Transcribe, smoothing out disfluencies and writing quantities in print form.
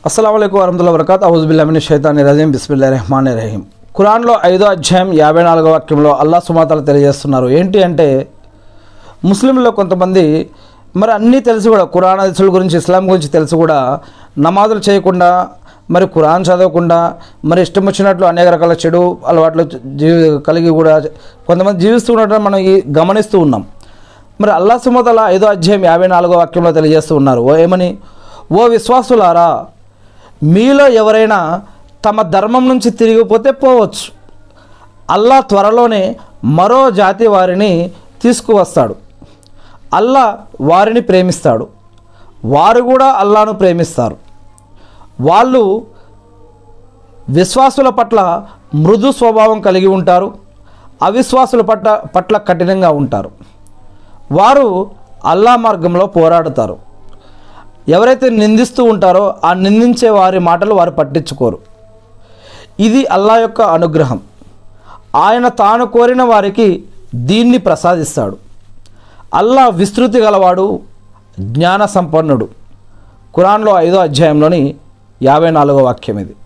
అస్సలాము అలైకుం వరహమతుల్లాహి వబరకాతుహు అవుజు బిల్లాహి మినష్ షైతానిర్ రజీం బిస్మిల్లాహిర్ రహమానిర్ రహీం. ఖురాన్లో 5వ అధ్యాయం 54వ వాక్యంలో అల్లాహ్ సుబ్హానహు వ తఆలా తెలియజేస్తున్నారు. ఏంటి అంటే ముస్లింల్లో కొంతమంది మరి అన్నీ తెలిసి కూడా ఖురాన్ హదీసుల గురించి ఇస్లాం గురించి తెలిసి కూడా నమాజులు చేయకుండా మరి ఖురాన్ చదవకుండా మరి ఇష్టం వచ్చినట్లు అనేక రకాల చెడు అలవాట్లు కలిగి కూడా కొంతమంది జీవిస్తూ ఉండటం మనం గమనిస్తూ ఉన్నాం. మరి అల్లాహ్ సుబ్హానహు వ తఆలా 5వ అధ్యాయం 54వ వాక్యంలో తెలియజేస్తూ ఉన్నారు. ఏమని? ఓ విశ్వాసులారా, మీలో ఎవరైనా తమ ధర్మం నుంచి తిరిగిపోతే పోవచ్చు. అల్లాహ్ త్వరలోనే మరో జాతి వారిని తీసుకువస్తాడు. అల్లాహ్ వారిని ప్రేమిస్తాడు, వారు కూడా అల్లాహ్ను ప్రేమిస్తారు. వాళ్ళు విశ్వాసుల పట్ల మృదు స్వభావం కలిగి ఉంటారు, అవిశ్వాసుల పట్ల కఠినంగా ఉంటారు. వారు అల్లాహ్ మార్గంలో పోరాడుతారు. ఎవరైతే నిందిస్తూ ఉంటారో ఆ నిందించే వారి మాటలు వారు పట్టించుకోరు. ఇది అల్లాహ్ యొక్క అనుగ్రహం. ఆయన తాను కోరిన వారికి దీన్ని ప్రసాదిస్తాడు. అల్లాహ్ విస్తృతి గలవాడు, జ్ఞాన సంపన్నుడు. ఖురాన్లో 5వ అధ్యాయంలోని 54వ వాక్యం ఇది.